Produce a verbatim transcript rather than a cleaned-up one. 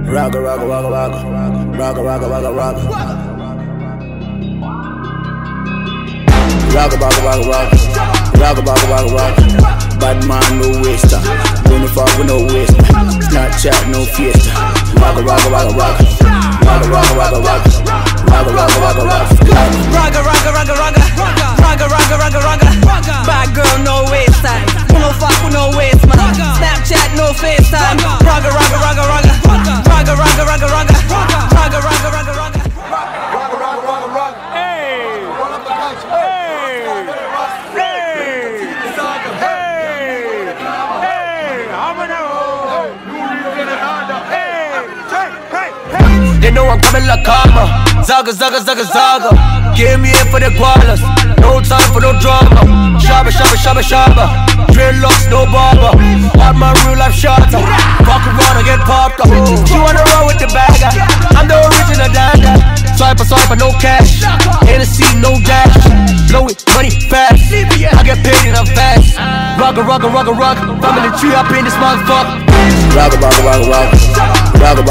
Ragga, ragga, ragga, ragga. Ragga, ragga, ragga, ragga. Ragga, ragga, ragga, ragga. Ragga, ragga, ragga, ragga. Bad man, no waster. Gonna fuck with no waster. Snapchat, no fiesta. Ragga, ragga, ragga, ragga. Ragga, ragga, ragga, ragga. Ragga, ragga, ragga, ragga. Ragga, ragga, ragga, ragga. Ragga, ragga, ragga, ragga. Bad girl, no waste time. No fuck with no waste man. Snapchat, no FaceTime. Ragga, ragga, ragga, ragga. Ragga, ragga, ragga, ragga. Ragga, ragga, ragga, ragga. Ragga, ragga, ragga, ragga. Hey! Run up the country. Hey! Hey! Hey! Hey! I'm gonna hold. Hey! Hey! Hey! They know I'm coming like karma. Zaga, zaga, zaga, zaga. Give me in for the gualas. No time for no drama. Shabba, shabba, shabba, shabba. Dreadlocks, no barber. All my real life shots. Walk around and get popped up. You wanna run with the bagger? I'm the original dagger. Swipe, swipe, no cash. Hennessy, no dash. Blow it, money fast. I get paid and I'm fast. Ragga, ragga, ragga, ragga. Family tree up in this motherfucker. Ragga, ragga, ragga, ragga. Ragga,